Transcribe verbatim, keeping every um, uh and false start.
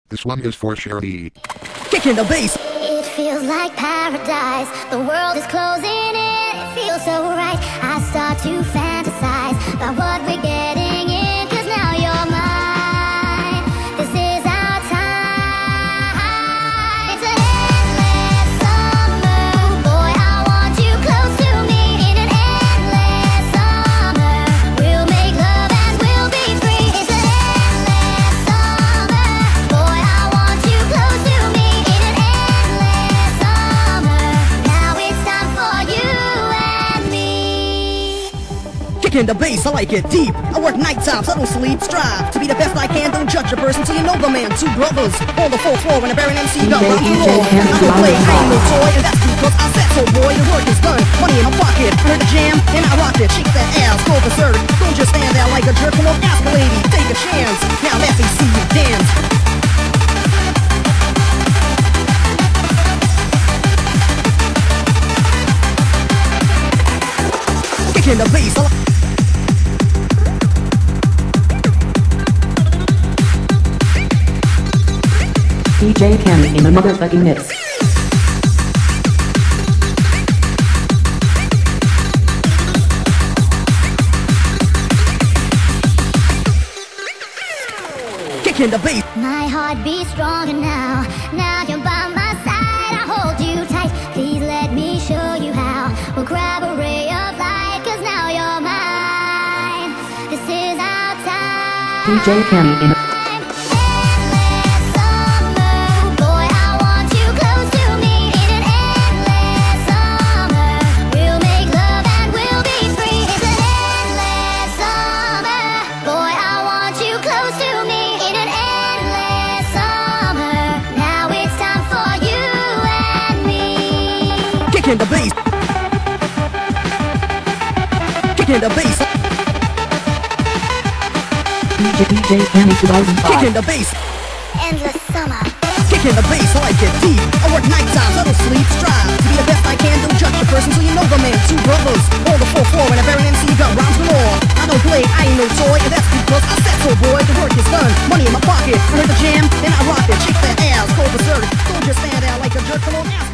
This one is for Shirley. Kicking the bass. It feels like paradise. The world is closing in. It feels so right. I start to fantasize about what we're getting in. Cause now you're mine. This is our time. It's an endless summer. Boy, I want you close to me. In an endless summer, we'll make love and we'll be free. It's an endless summer. Boy, I want you close to me. In an endless summer. Now it's time for you and me. Kicking the bass, I like it deep. I work night times, I don't sleep. Strive to be the best I can. Don't judge a person till you know the man. Two brothers on the fourth floor when a Baron M C got round the floor. I don't play, I ain't no toy, and that's because I said so, boy. The work is done, money in my pocket. I heard the jam, and I rocked it. Shake that ass, go berserk. Don't just stand there like a jerk. Come on, ask a lady, take a chance. Now let me see you dance. Kicking the bass, I like D J Cam in the motherfucking mix. kicking the bass. My heart beats stronger now. Now you're by my side. I hold you tight. Please let me show you how. We'll grab a ray of light. Cause now you're mine. This is our time. D J Cam in the Endless summer. Boy, I want you close to me. In an endless summer, we'll make love and we'll be free. It's an endless summer. Boy, I want you close to me. In an endless summer. Now it's time for you and me. Kicking the bass. Kicking the bass. D J D J Cam two thousand five. Kicking the bass. Endless summer. Kicking the bass, I like it deep. I work night times, I don't sleep. Strive to be the best I can. Don't judge a person till you know the man. Two brothers on the fourth floor when a Baron M C got rhymes galore. I don't play, I ain't no toy, and that's because I said so, boy. The work is done, money in my pocket. I heard the jam, then I rocked it. Shake that ass, go berserk. Don't just stand there like a jerk. Come on, ask